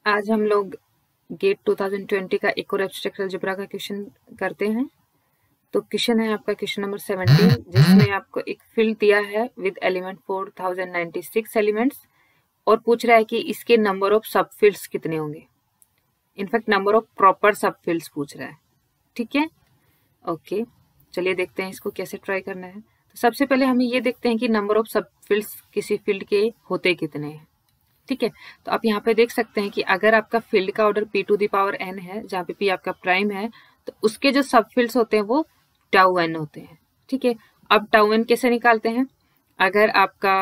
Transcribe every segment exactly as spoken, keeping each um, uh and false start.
आज हम लोग गेट टू थाउजेंड ट्वेंटी का एक और एब्स्ट्रैक्ट अलजेब्रा का क्वेश्चन करते हैं। तो क्वेश्चन है आपका क्वेश्चन नंबर सेवनटीन, जिसमें आपको एक फील्ड दिया है with element four thousand ninety six elements और पूछ रहा है कि इसके नंबर ऑफ सब फील्ड्स कितने होंगे। In fact number of proper subfields पूछ रहा है। ठीक है, ओके, चलिए देखते हैं इसको कैसे ट्राई करना है। तो सबसे पहले हम ये देखते हैं कि नंबर ऑफ सब फील्ड्स किसी फील्ड के होते कितने हैं। ठीक है, तो आप यहाँ पे देख सकते हैं कि अगर आपका फील्ड का order P to the power N है, जहाँ पे पी आपका प्राइम है, तो उसके जो सब फील्ड्स होते हैं वो टाउ एन होते हैं। ठीक है, अब टाउ एन कैसे निकालते हैं? अगर आपका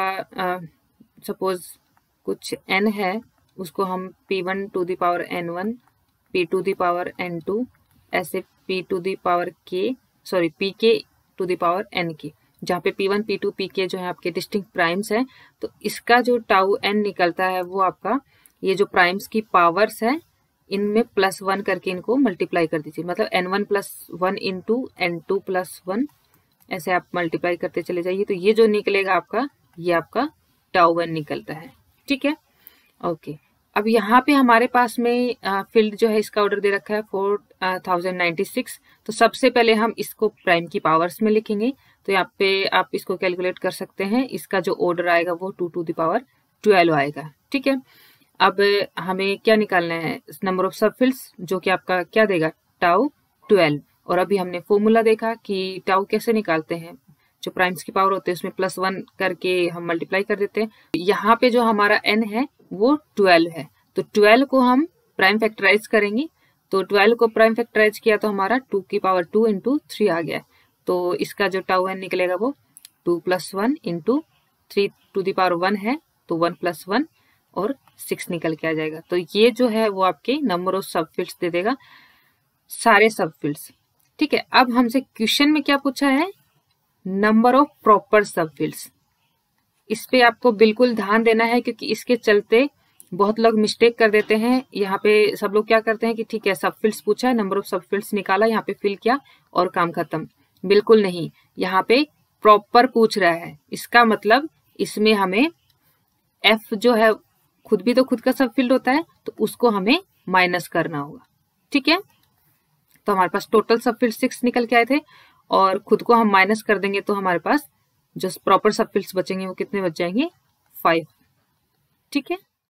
सपोज कुछ एन है, उसको हम P one to the power N one, P to the power N two, ऐसे P to the power K sorry P K to the power N K, जहाँ पे P one, P two, P K जो है आपके distinct primes हैं। तो इसका जो टाउ एन निकलता है वो आपका ये जो प्राइम्स की पावर्स है इनमें प्लस वन करके इनको मल्टीप्लाई कर दीजिए। मतलब N one plus one into N two plus one, ऐसे आप मल्टीप्लाई करते चले जाइए। तो ये जो निकलेगा आपका, ये आपका टाउ एन निकलता है। ठीक है, ओके। अब यहाँ पे हमारे पास में फील्ड जो है इसका ऑर्डर दे रखा है फोर थाउजेंड नाइन्टी सिक्स। तो सबसे पहले हम इसको प्राइम की पावर्स में लिखेंगे। तो यहाँ पे आप इसको कैलकुलेट कर सकते हैं। इसका जो ऑर्डर आएगा वो two to the power twelve आएगा। ठीक है, अब हमें क्या निकालना है? नंबर ऑफ सब फील्ड्स, जो कि आपका क्या देगा? Tau twelve. और अभी हमने फॉर्मूला देखा कि टाउ कैसे निकालते हैं। जो प्राइम्स की पावर होते हैं उसमें प्लस वन करके हम मल्टीप्लाई कर देते हैं। यहाँ पे जो हमारा एन है वो ट्वेल्व है, तो ट्वेल्व को हम प्राइम फैक्टराइज करेंगे। तो ट्वेल्व को प्राइम फैक्टराइज किया तो हमारा टू की पावर टू इंटू थ्री आ गया। तो इसका जो टाउ एन निकलेगा वो two plus one into three to the power one है, तो वन प्लस वन और सिक्स निकल के आ जाएगा। तो ये जो है वो आपके नंबर ऑफ सब फील्ड्स दे देगा, सारे सब फील्ड्स। ठीक है, अब हमसे क्वेश्चन में क्या पूछा है? Number of proper subfields. इस पे आपको बिल्कुल ध्यान देना है, क्योंकि इसके चलते बहुत लोग मिस्टेक कर देते हैं। यहाँ पे सब लोग क्या करते हैं कि ठीक है सब फील्ड्स पूछा है, नंबर ऑफ सब फील्ड्स निकाला, यहाँ पे फिल किया और काम खत्म। बिल्कुल नहीं, यहाँ पे प्रॉपर पूछ रहा है। इसका मतलब इसमें हमें एफ जो है खुद भी तो खुद का सब फील्ड होता है, तो उसको हमें माइनस करना होगा। ठीक है, तो हमारे पास टोटल सब फील्ड सिक्स निकल के आए थे और खुद को हम माइनस कर देंगे तो हमारे पास जो प्रॉपर सब फील्ड्स बचेंगे वो कितने बच जाएंगे? फाइव। ठीक है।